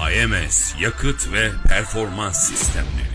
AMS Yakıt ve Performans Sistemleri.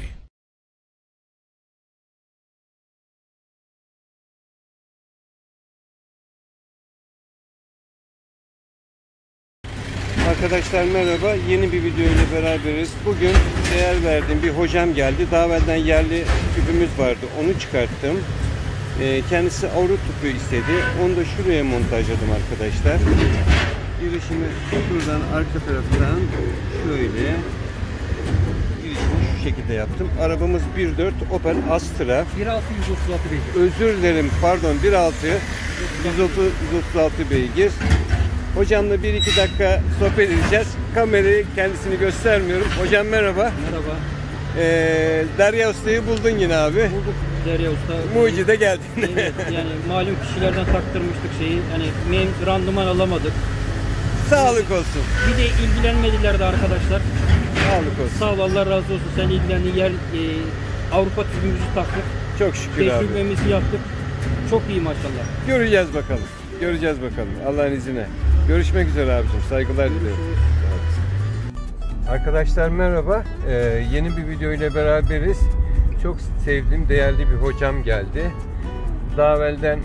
Arkadaşlar merhaba, yeni bir video ile beraberiz. Bugün değer verdiğim bir hocam geldi. Daha evvelden yerli tüpümüz vardı, onu çıkarttım. Kendisi Avro tüpü istedi. Onu da şuraya montajladım arkadaşlar. Girişimi buradan arka taraftan şöyle girişimi şu şekilde yaptım. Arabamız 1.4 Opel Astra. 1.6 136 beygir. Özür dilerim, pardon, 1.6 136 beygir. Hocamla 1-2 dakika sohbet edeceğiz. Kamerayı kendisini göstermiyorum. Hocam merhaba. Merhaba. Derya Usta'yı buldun yine abi. Bulduk Derya Usta. Mucide geldin. Evet, yani malum kişilerden taktırmıştık şeyi. Hani randıman alamadık. Sağlık olsun. Bir de ilgilenmediler de arkadaşlar. Sağlık olsun. Sağ ol, Allah razı olsun. Sen ilgilendin. Avrupa tüpümüzü taktık. Çok şükür abi. Tecrübemizi yaptık. Çok iyi maşallah. Göreceğiz bakalım. Göreceğiz bakalım. Allah'ın izniyle. Görüşmek üzere abicim. Saygılar diliyorum. Arkadaşlar merhaba. Yeni bir video ile beraberiz. Çok sevdiğim, değerli bir hocam geldi. Daha evvelden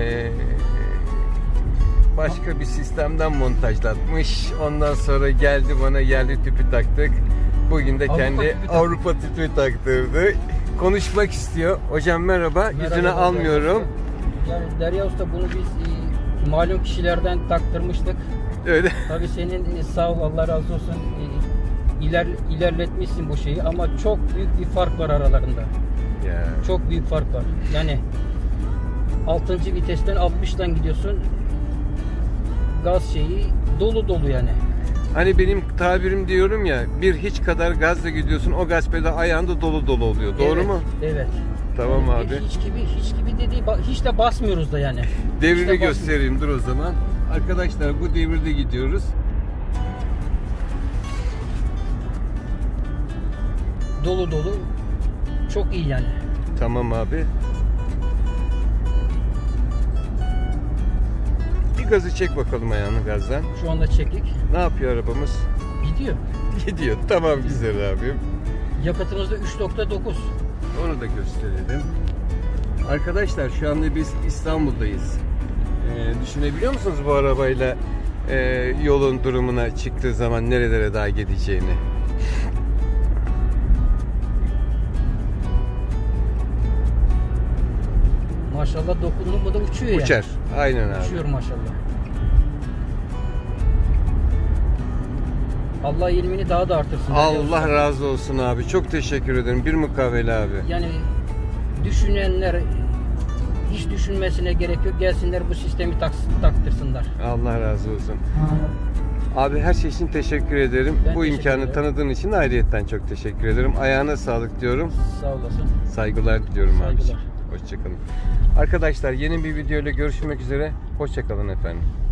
başka bir sistemden montajlatmış. Ondan sonra geldi, bana yerli tüpü taktık. Bugün de kendi Avrupa tüpü taktırdı. Konuşmak istiyor. Hocam merhaba. Yüzüne almıyorum. Yani Derya Usta, bunu biz malum kişilerden taktırmıştık. Öyle. Tabii senin sağ ol, Allah razı olsun, ilerletmişsin bu şeyi ama çok büyük bir fark var aralarında. Ya. Çok büyük fark var. Yani 6. vitesten 60'tan gidiyorsun. Gaz şeyi dolu dolu yani. Hani benim tabirim diyorum ya, bir hiç kadar gazla gidiyorsun, o gaz pedalı ayağında dolu dolu oluyor. Doğru Evet, mu? Evet. Tamam Yani abi. Hiç gibi dediği, hiç de basmıyoruz da yani. Devrini göstereyim dur o zaman. Arkadaşlar bu devirde gidiyoruz. Dolu dolu. Çok iyi yani. Tamam abi. Bir gazı çek bakalım ayağını gazdan. Şu anda çektik. Ne yapıyor arabamız? Gidiyor. Gidiyor. Tamam güzel abim. Yakıtımız da 3.9. Onu da gösterelim. Arkadaşlar şu anda biz İstanbul'dayız. Düşünebiliyor musunuz bu arabayla yolun durumuna çıktığı zaman nerelere daha gideceğini? Maşallah dokundun mu da uçuyor yani. Uçar. Aynen abi. Uçuyor maşallah. Allah ilmini daha da artırsın. Allah razı olsun abi. Çok teşekkür ederim. Bir mukavele abi. Yani düşünenler hiç düşünmesine gerek yok. Gelsinler bu sistemi taktırsınlar. Allah razı olsun. Abi her şey için teşekkür ederim. Ben bu teşekkür imkanı ederim. tanıdığın için ayrıyetten çok teşekkür ederim. Ayağına sağlık diyorum. Sağ olasın. Saygılar diliyorum Saygılar. abiciğim. Hoşçakalın. Arkadaşlar yeni bir video ile görüşmek üzere. Hoşçakalın efendim.